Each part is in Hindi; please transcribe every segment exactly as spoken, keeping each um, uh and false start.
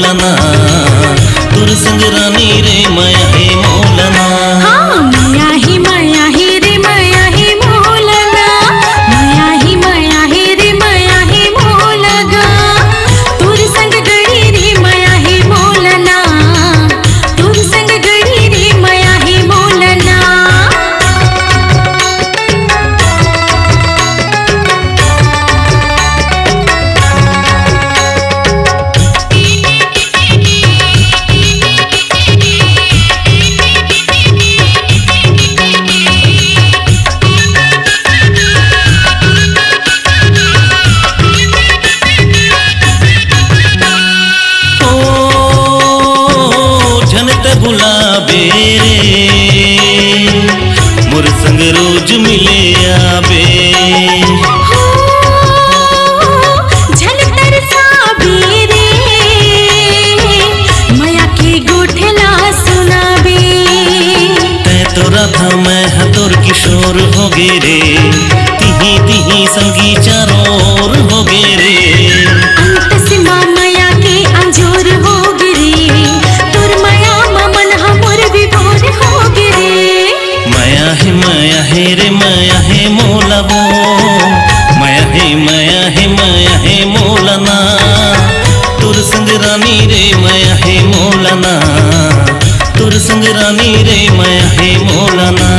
मोलना तुर संग रानी रे माया हे मोलना। हाँ माया ही माया ही रे माया ही मोलना, माया ही माया ही रे माया ही मोलगा। तुर संग गड़ी रे माया ही मोलना, तुर संग गड़ी रे माया ही मोलना। बुलाबे रे मोर संग रोज मिले आबे, झल तरसाबे रे माया के गोठला सुनाबे। तै तोरा था मैं हतोर किशोर हो गे रे, तिही तिही संगी चारों ओर हो गे रे। अंत सीमा माया के अंजोर हो गे रे, तुर माया मन हमर विभोर हो गे रे। माया हे माया हे रे माया हे मोलबो, माया हे माया हे माया हे मोलना तुर संग रानी रे माया हे मोलना, तुर संग रानी रे माया हे मोलना।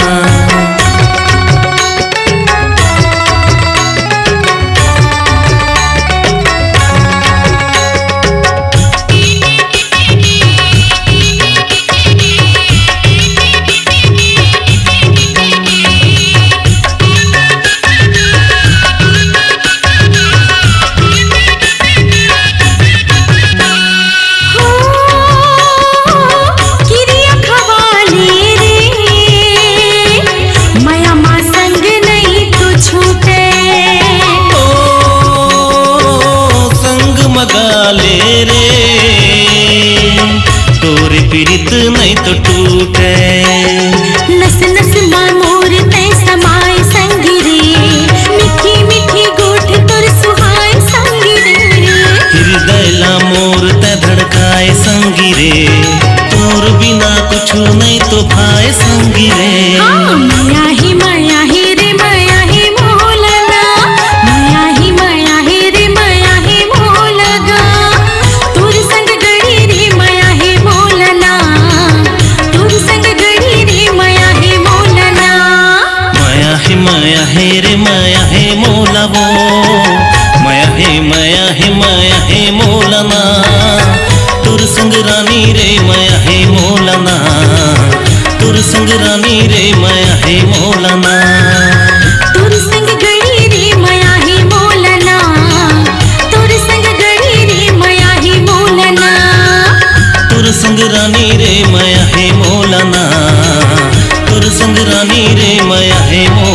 ले रे तोरे पीड़ित नहीं तो टूटे, नस नस मां मोर तै समाए संगी रे, मीठी मीठी गोठ तोर सुहाए संगी रे। हृदय ला मोर तै धड़काए संगी रे, तोर बिना कुछ नहीं तो भाए संगी रे। हाँ माया ही माया ही रे माया ही मोलना, माया ही माया ही रे माया ही मोलगा। तुर संग गड़ी रे माया ही मोलना, तुर संग गड़ी रे माया ही मोलना। माया हे माया हे रे माया हे मोलबो, माया हे माया हे माया हे मोलना तुर संग रानी रे माया हे मोलना, तुर संग रानी रे माया हे मोलना। तुर संग गड़ी रे माया ही मोलना, तुर संग गड़ी रे माया ही मोलना, तुर संग रानी रे माया हे मोलना, तुर संग रानी रे माया हे मोलना।